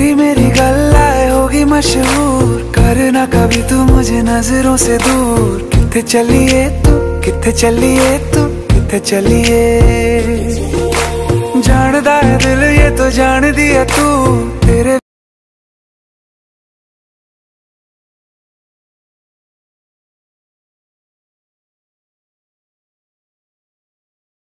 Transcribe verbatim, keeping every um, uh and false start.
तेरी मेरी गल्लाए होगी मशहूर, करना कभी तू मुझे नजरों से दूर। किथे चलिए तू, किथे चलिए तू, किथे चलिए। जानदा है दिल ये तो जान दिया तू,